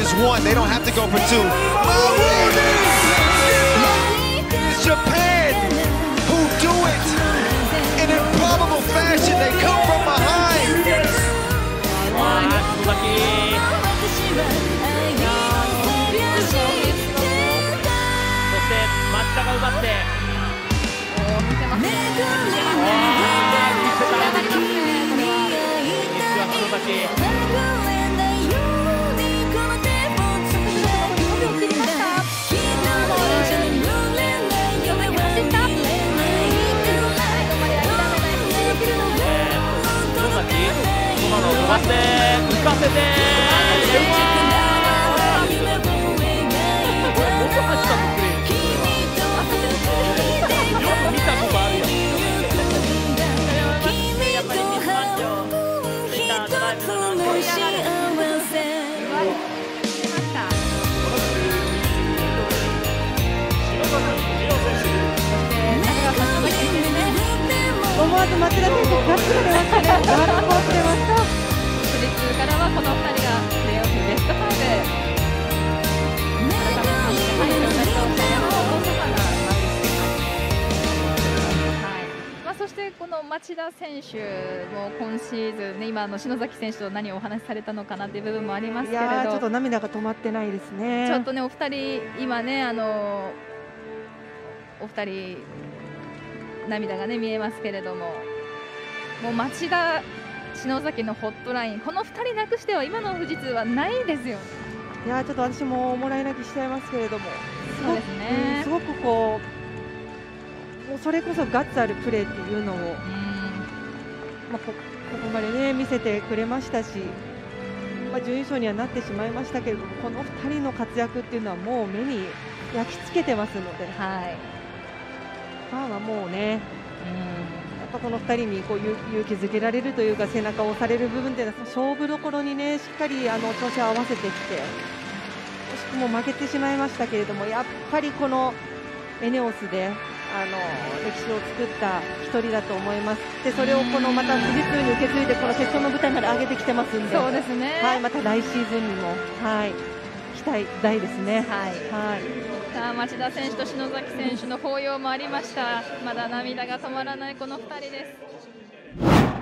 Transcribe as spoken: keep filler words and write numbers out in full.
use one. They don't have to go for two. Mahmoudi! It's Japan who do it in improbable fashion. They come from behind. 町田が奪って見せますね。見せた。篠崎。今のを飛ばして浮かせて。どこ走ったのプレー。見たことあるよ。やっぱりミスマッチをついたドライブの盛り上がる。 思わず町田選手ガッツが出ましたね。ガッツポーズ出ました。 富士通からはこのふたりがプレーオフベストファイブ。そしてこの町田選手も今シーズン、ね、今の篠崎選手と何をお話しされたのかなという部分もありますけれど、いやちょっと涙が止まってないですね。 ちょっとねお二人今ねあのお二人涙がね見えますけれども、もう町田篠崎のホットライン、このふたりなくしては今の富士通はないですよ。 いやちょっと私ももらい泣きしちゃいますけれども、 そうですね、 うん、すごくこうもうそれこそガッツあるプレーっていうのを、うん、まあ、こ, ここまでね見せてくれましたし、まあ、準優勝にはなってしまいましたけれども、このふたりの活躍っていうのはもう目に焼き付けてますので、はい、ファンはもうね、うん、やっぱこのふたりにこう勇気づけられるというか背中を押される部分っていうのは勝負どころにねしっかりあの調子を合わせてきて、惜しくも負けてしまいましたけれども、やっぱりこのエネオスであの歴史を作った一人だと思います。でそれをこのまた富士通に受け継いでこの決勝の舞台まで上げてきてますんで、 そうですね、 はい、また来シーズンにも、はい、期待大ですね。 はい、はい、さあ町田選手と篠崎選手の抱擁もありました。まだ涙が止まらないこのふたりです。